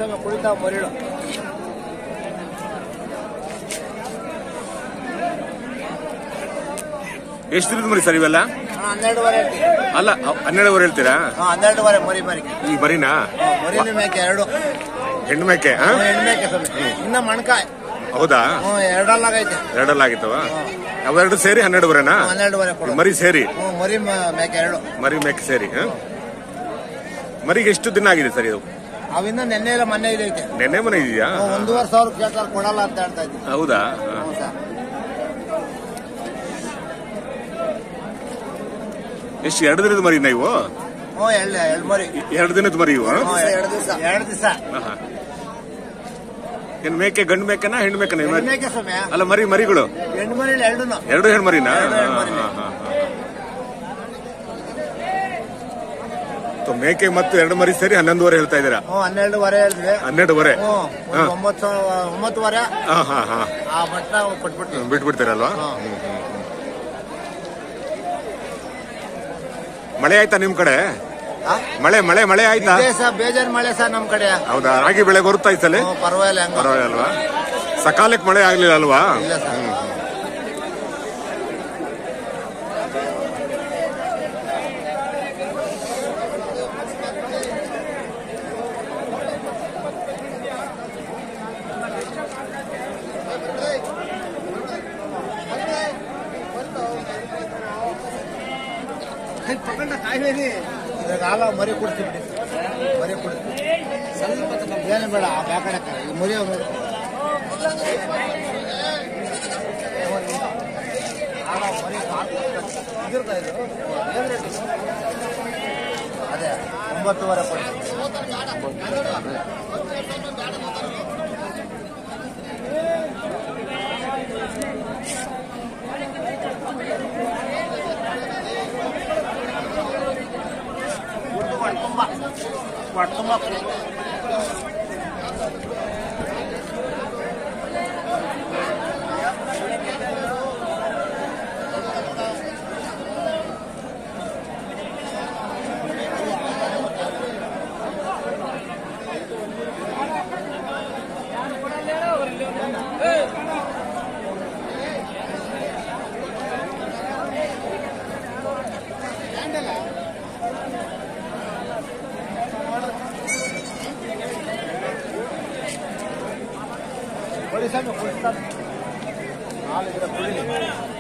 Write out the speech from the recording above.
ಸಮಯ ಕುಳಿತಾವ ಮರಿಳು. ಎಷ್ಟು ದಿನದ ಮರಿ ಸರ್ ಇವೆಲ್ಲ? 12.5 ಹೇಳ್ತೀವಿ. ಅಲ್ಲ 12.5 ಹೇಳ್ತೀರಾ? 12.5 ಮರಿ ಮರಿ. ಈ ಮರಿನಾ? ಮರಿನ ಮೇಕೆ 2. ಹೆಣ್ಣು ಮೇಕೆ? ಹೆಣ್ಣು ಮೇಕೆ ಇನ್ನ ಮಣಕಾಯ್. ಹೌದಾ? 2 ಎರಡಲ್ಲಾಗಿತ್ತವ? ಅವೆರಡು ಸೇರಿ 12.5ನಾ? 12.5 ಮರಿ ಸೇರಿ? ಮರಿ ಮೇಕೆ 2. ಮರಿ ಮೇಕೆ ಸೇರಿ. ಮರಿಗೆ ಎಷ್ಟು ದಿನ ಆಗಿದೆ ಸರ್ ಇದು? ಅವಿಂದ ನೆನ್ನೆ ಇಲ್ಲ ಮೊನ್ನೆ ಇದೈತೆ. ನೆನ್ನೆ ಮನೆ ಇದೆಯಾ? 1,500 ಕೇಳ್ತಾರೆ, ಕೊಡಲ್ಲ ಅಂತ ಹೇಳ್ತಾ ಇದ್ವಿ. ಹೌದಾ? ಎಷ್ಟು 2 ದಿನದ ಮರಿನಾ ಇವು? 2 ಮರಿ. 2 ದಿನದ ಮರಿ ಇವು? 2 ದಿವಸ. ಏನ್ ಮೇಕೆ ಗಂಡು ಮೇಕೆನಾ ಹೆಣ್ಣು ಮೇಕೆನಾ? ಮೇಕೆ ಸಮಯ ಅಲ್ಲ ಮರಿಗಳು? ಹೆಣ್ಣು ಮರಿ 2. 2 ಹೆಣ್ಣು ಮರಿನಾ? ಮೇಕೆ ಮತ್ತು 2 ಮರಿ ಸೇರಿ 11.5 ಹೇಳ್ತಾ ಇದ್ದೀರಾ? 12.5 ಹೇಳಿದ್ವಿ. 12.5. 9.5 ಆ ಮಟ್ಟ ಕೊಟ್ಬಿಡ್ತೀವಿ. ಬಿಟ್ಬಿಡ್ತೀರಲ್ವಾ? ಮಳೆ ಆಯ್ತಾ ನಿಮ್ ಕಡೆ? ಮಳೆ ಆಯ್ತಾ? ಬೇಜಾರು ಮಳೆ ಸರ್ ನಮ್ ಕಡೆ. ಹೌದಾ? ರಾಗಿ ಬೆಳೆ ಬರುತ್ತಾ ಇತ್ತಲ್ಲಿ? ಪರವಾಗಿಲ್ಲ. ಸಕಾಲಕ್ಕೆ ಮಳೆ ಆಗ್ಲಿಲ್ಲ ಅಲ್ವಾ? ಇಲ್ಲ ಸರ್. ಇದ್ರಾಗ ಮರಿ ಕೊಡ್ತೀವಿ. ಮರಿ ಕೊಡ್ತೀವಿ ಏನು ಬೇಡ. ಬ್ಯಾಕಡೆ ಮರಿ ಅದೇ 9.5 ಕೊಡ್ತೀವಿ. ತುಂಬ ಬರೀ ಸಣ್ಣ